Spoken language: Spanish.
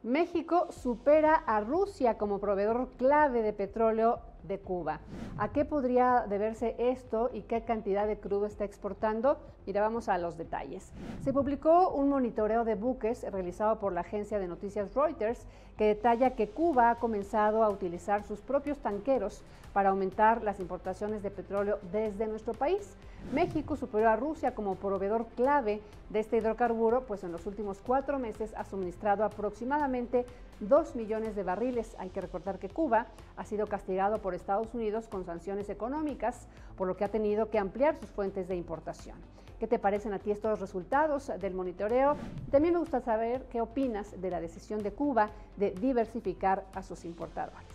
México supera a Rusia como proveedor clave de petróleo de Cuba. ¿A qué podría deberse esto y qué cantidad de crudo está exportando? Mira, vamos a los detalles. Se publicó un monitoreo de buques realizado por la agencia de noticias Reuters que detalla que Cuba ha comenzado a utilizar sus propios tanqueros para aumentar las importaciones de petróleo desde nuestro país. México superó a Rusia como proveedor clave de este hidrocarburo, pues en los últimos 4 meses ha suministrado aproximadamente 2 millones de barriles. Hay que recordar que Cuba ha sido castigado por Estados Unidos con sanciones económicas, por lo que ha tenido que ampliar sus fuentes de importación. ¿Qué te parecen a ti estos resultados del monitoreo? También me gusta saber qué opinas de la decisión de Cuba de diversificar a sus importadores.